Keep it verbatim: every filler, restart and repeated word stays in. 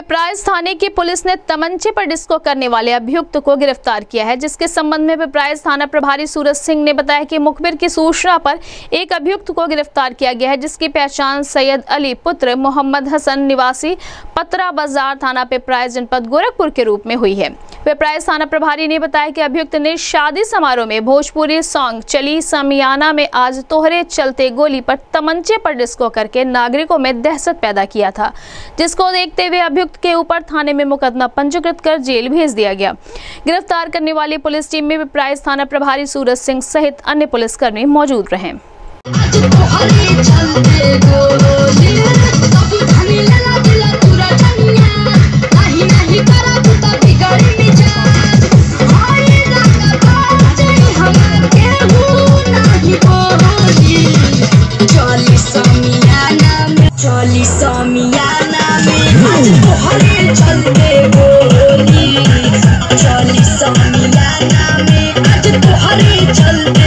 पिपराइज थाने की पुलिस ने तमंचे पर डिस्को करने वाले अभियुक्त को गिरफ्तार किया है, जिसके संबंध में पिपराइज थाना प्रभारी सूरज सिंह ने बताया कि मुखबिर की सूचना पर एक अभियुक्त को गिरफ्तार किया गया है, जिसकी पहचान सैयद अली पुत्र मोहम्मद हसन निवासी पतरा बाजार थाना पिपराइज जनपद गोरखपुर के रूप में हुई है। पिपराइज थाना प्रभारी ने बताया कि अभियुक्त ने शादी समारोह में भोजपुरी सॉन्ग चली समियाना में आज तोहरे चलते गोली पर तमंचे पर डिस्को करके नागरिकों में दहशत पैदा किया था, जिसको देखते हुए अभियुक्त के ऊपर थाने में मुकदमा पंजीकृत कर जेल भेज दिया गया। गिरफ्तार करने वाली पुलिस टीम में पिपराइज थाना प्रभारी सूरज सिंह सहित अन्य पुलिसकर्मी मौजूद रहे। चली समियाना में आज तोहरे चलते गोली, चली समियाना में आज तोहरे चलते